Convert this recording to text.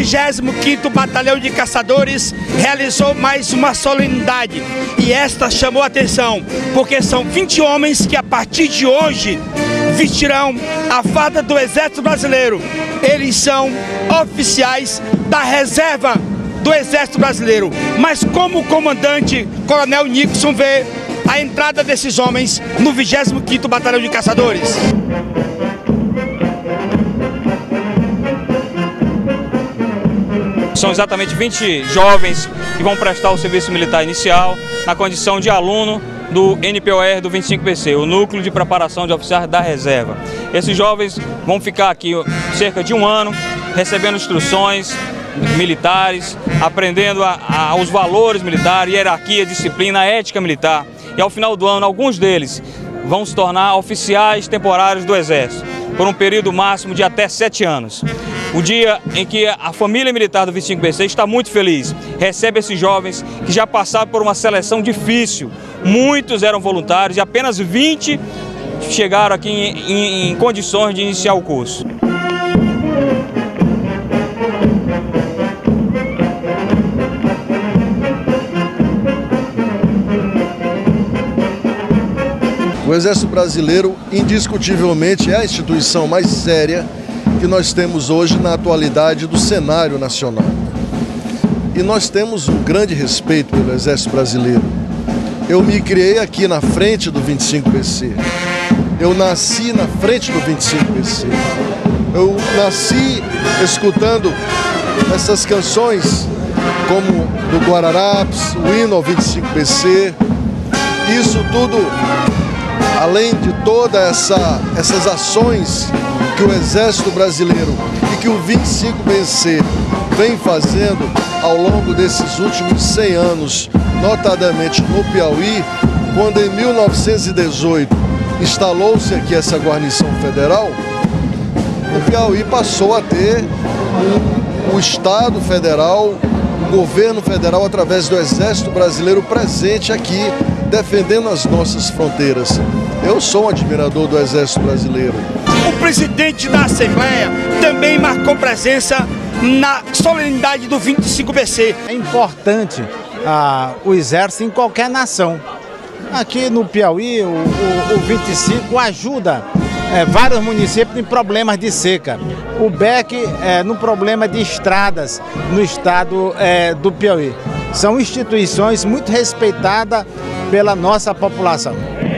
25º Batalhão de Caçadores realizou mais uma solenidade. E esta chamou a atenção, porque são 20 homens que a partir de hoje vestirão a farda do Exército Brasileiro. Eles são oficiais da reserva do Exército Brasileiro. Mas como o comandante Coronel Nixon vê a entrada desses homens no 25º Batalhão de Caçadores? São exatamente 20 jovens que vão prestar o serviço militar inicial na condição de aluno do NPOR do 25PC, o Núcleo de Preparação de Oficiais da Reserva. Esses jovens vão ficar aqui cerca de um ano, recebendo instruções militares, aprendendo os valores militares, hierarquia, disciplina, ética militar. E ao final do ano, alguns deles vão se tornar oficiais temporários do Exército, por um período máximo de até 7 anos. O dia em que a família militar do 25PC está muito feliz, recebe esses jovens que já passaram por uma seleção difícil. Muitos eram voluntários e apenas 20 chegaram aqui em condições de iniciar o curso. O Exército Brasileiro, indiscutivelmente, é a instituição mais séria que nós temos hoje na atualidade do cenário nacional. E nós temos um grande respeito pelo Exército Brasileiro. Eu me criei aqui na frente do 25PC. Eu nasci na frente do 25PC. Eu nasci escutando essas canções como do Guararapes, o hino ao 25PC. Isso tudo, além de todas essas ações que o Exército Brasileiro e que o 25PC vem fazendo ao longo desses últimos 100 anos, notadamente no Piauí, quando em 1918 instalou-se aqui essa guarnição federal, o Piauí passou a ter o Estado Federal, o governo federal, através do Exército Brasileiro presente aqui, defendendo as nossas fronteiras. Eu sou um admirador do Exército Brasileiro. O presidente da Assembleia também marcou presença na solenidade do 25PC. É importante o Exército em qualquer nação. Aqui no Piauí, o 25 ajuda vários municípios em problemas de seca. O BEC no problema de estradas no estado do Piauí. São instituições muito respeitadas pela nossa população.